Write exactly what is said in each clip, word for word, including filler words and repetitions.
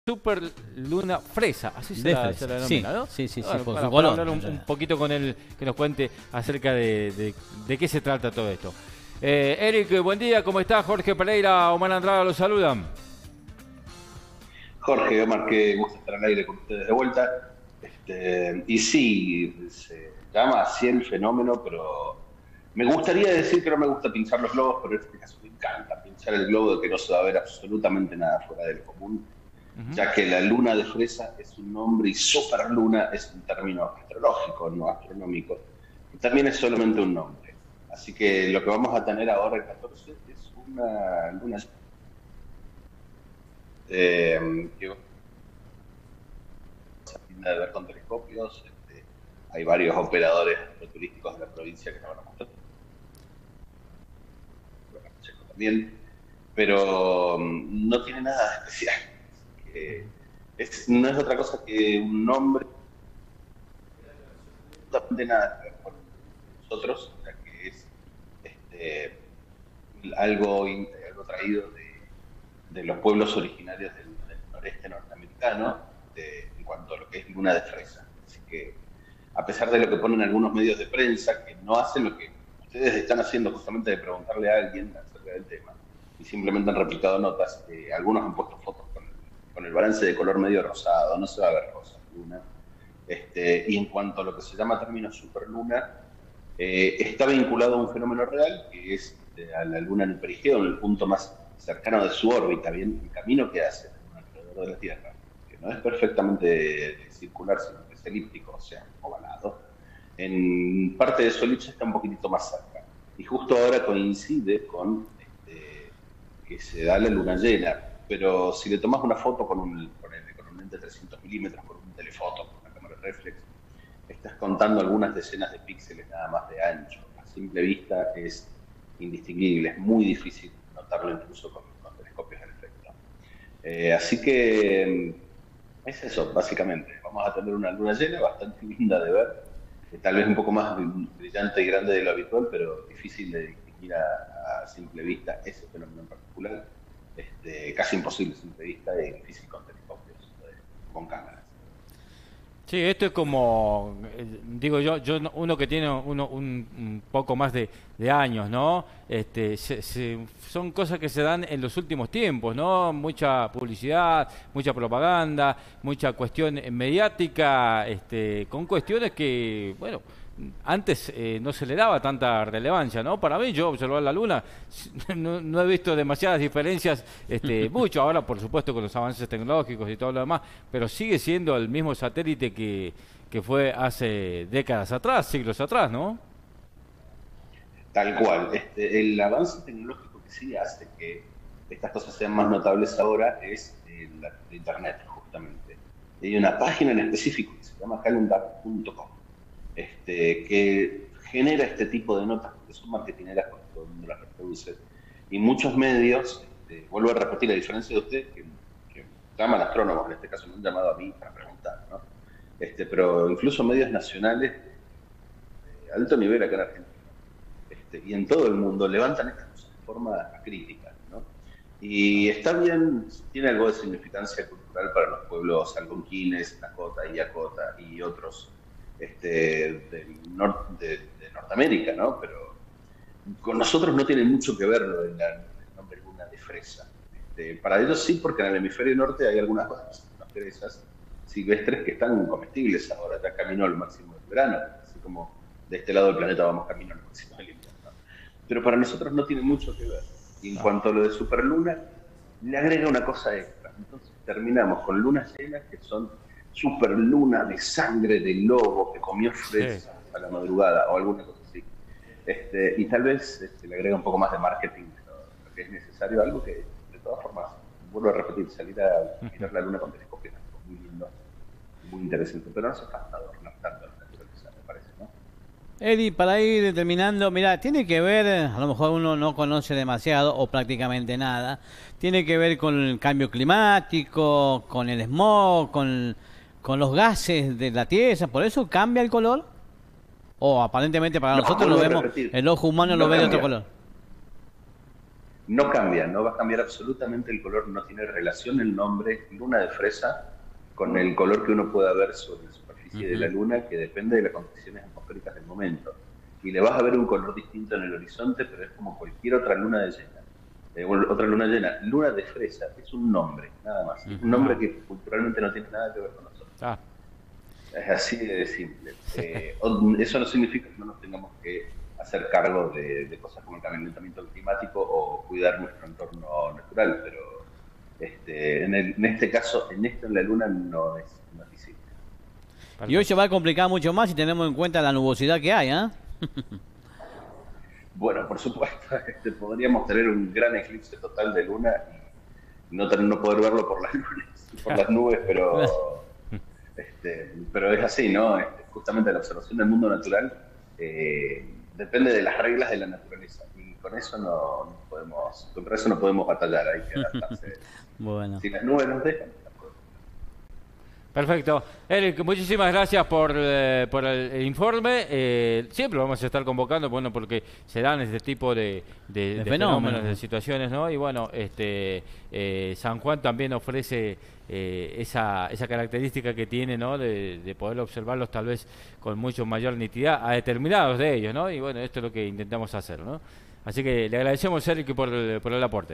Super Luna Fresa, así se De la, fresa, se la sí, denomina, ¿no? sí, sí, sí, Bueno, por para, su para color, hablar un, en realidad. un poquito con él, que nos cuente acerca de, de, de qué se trata todo esto. Eh, Eric, buen día, ¿cómo está? Jorge Pereira, Omar Andrada los saludan. Jorge, Omar, qué gusto estar al aire con ustedes de vuelta. Este, y sí, se llama así el fenómeno, pero me gustaría decir que no me gusta pinchar los globos, pero en este caso me encanta pinchar el globo de que no se va a ver absolutamente nada fuera del común, Ujú. ya que la luna de Fresa es un nombre y superluna es un término astrológico, no astronómico, y también es solamente un nombre. Así que lo que vamos a tener ahora el catorce es una luna eh, que linda de ver con telescopios. Este, hay varios operadores turísticos de la provincia que nos van a mostrar también, pero um, no tiene nada especial. Eh, es, no es otra cosa que un nombre, absolutamente nada que ver con nosotros, ya que es este, algo, algo traído de, de los pueblos originarios del, del noreste norteamericano de, en cuanto a lo que es luna de fresa. Así que, a pesar de lo que ponen algunos medios de prensa, que no hacen lo que ustedes están haciendo justamente de preguntarle a alguien acerca del tema, y simplemente han replicado notas, eh, algunos han puesto fotos con el, con el balance de color medio rosado, no se va a ver rosa luna. Este, y en cuanto a lo que se llama término superluna, eh, está vinculado a un fenómeno real, que es este, a la luna en el perigeo, en el punto más cercano de su órbita, bien, el camino que hace alrededor de la Tierra, que no es perfectamente circular, sino que es elíptico, o sea, ovalado. En parte de su elipse está un poquitito más cerca. Y justo ahora coincide con este, que se da la luna llena. Pero si le tomas una foto con un, con el, con un lente de trescientos milímetros, con un telefoto, con una cámara reflex, estás contando algunas decenas de píxeles nada más de ancho. A simple vista es indistinguible, es muy difícil notarlo incluso con, con telescopios de efecto. Eh, así que es eso, básicamente. Vamos a tener una luna llena bastante linda de ver, eh, tal vez un poco más brillante y grande de lo habitual, pero difícil de distinguir a, a simple vista ese fenómeno en particular. Este, casi imposible a simple vista y difícil con telescopios, eh, con cámaras. Sí, esto es como, eh, digo yo, yo no- uno que tiene uno, un, un poco más de, de años, ¿no? Este, se- se- son cosas que se dan en los últimos tiempos, ¿no? Mucha publicidad, mucha propaganda, mucha cuestión eh, mediática, este, con cuestiones que, bueno, antes eh, no se le daba tanta relevancia, ¿no? Para mí, yo observar la Luna, no, no he visto demasiadas diferencias, este, mucho, ahora por supuesto con los avances tecnológicos y todo lo demás, pero sigue siendo el mismo satélite que, que fue hace décadas atrás, siglos atrás, ¿no? Tal cual. Este, el avance tecnológico que sí hace que estas cosas sean más notables ahora es eh, la, la Internet, justamente. Hay una página en específico que se llama calendar punto com, este, que genera este tipo de notas porque son marketineras porque todo el mundo las reproduce. Y muchos medios, este, vuelvo a repetir, a diferencia de ustedes que, que llaman astrónomos, en este caso me han llamado a mí para preguntar, ¿no? Este, pero incluso medios nacionales de, de alto nivel acá en Argentina este, y en todo el mundo levantan estas cosas de forma crítica, ¿no? Y está bien, tiene algo de significancia cultural para los pueblos algonquines, Lakota y Yakota y otros este, del nor de, de Norteamérica, ¿no? Pero con nosotros no tiene mucho que ver lo del nombre luna de fresa. Este, para ellos sí, porque en el hemisferio norte hay algunas fresas silvestres que están comestibles ahora, ya camino al máximo del verano, así como de este lado del planeta vamos camino al máximo del invierno. Pero para nosotros no tiene mucho que ver. Y en Ah. cuanto a lo de superluna, le agrega una cosa extra. Entonces terminamos con lunas llenas que son superluna de sangre de lobo que comió Sí. fresas a la madrugada o alguna cosa así. Este, y tal vez este, le agrega un poco más de marketing de lo, de lo que es necesario, algo que de todas formas, vuelvo a repetir, salir a mirar la luna con telescopio es algo muy lindo, muy interesante, pero no hace falta adornar tanto la naturaleza, me parece, ¿no? Eddie, para ir terminando, mira, tiene que ver, a lo mejor uno no conoce demasiado o prácticamente nada, tiene que ver con el cambio climático, con el smog, con, con los gases de la Tierra, por eso cambia el color, o aparentemente para No, nosotros lo vuelvo a vemos, repetir, el ojo humano lo no ve de otro cambia. color. no cambia, no va a cambiar absolutamente el color, no tiene relación el nombre luna de fresa con el color que uno pueda ver sobre la superficie uh-huh. de la luna, que depende de las condiciones atmosféricas del momento. Y le vas a ver un color distinto en el horizonte, pero es como cualquier otra luna de llena. Eh, otra luna llena. Luna de fresa es un nombre, nada más. Uh-huh. Un nombre que culturalmente no tiene nada que ver con nosotros. Ah. Es así de simple. Eh, eso no significa que no nos tengamos que hacer cargo de, de cosas como el calentamiento climático o cuidar nuestro entorno natural, pero este, en, el, en este caso, en esto en la Luna no es, no es visible. Y hoy se va a complicar mucho más si tenemos en cuenta la nubosidad que hay, ¿eh? Bueno, por supuesto, este, podríamos tener un gran eclipse total de Luna y no, no poder verlo por las nubes, por las nubes, pero, este, pero es así, ¿no? Este, justamente la observación del mundo natural eh, depende de las reglas de la naturaleza y con eso no, no podemos, contra eso no podemos batallar, hay que adaptarse. Bueno. Si las nubes nos dejan. Perfecto. Eric, muchísimas gracias por, eh, por el, el informe. Eh, siempre lo vamos a estar convocando, bueno, porque se dan este tipo de, de, de, de fenómenos, fenómenos, de situaciones, ¿no? Y bueno, este eh, San Juan también ofrece eh, esa, esa característica que tiene, ¿no? De, de poder observarlos tal vez con mucho mayor nitidez a determinados de ellos, ¿no? Y bueno, esto es lo que intentamos hacer, ¿no? Así que le agradecemos, Eric, por el, por el aporte.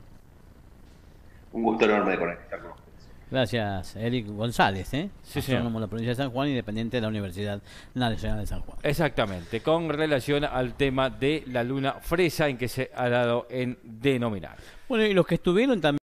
Un gusto enorme de conectar con ustedes. Gracias, Eric González, ¿eh? Sí, señor. Astrónomo de la provincia de San Juan, independiente de la Universidad Nacional de San Juan. Exactamente, con relación al tema de la luna fresa en que se ha dado en denominar. Bueno, y los que estuvieron también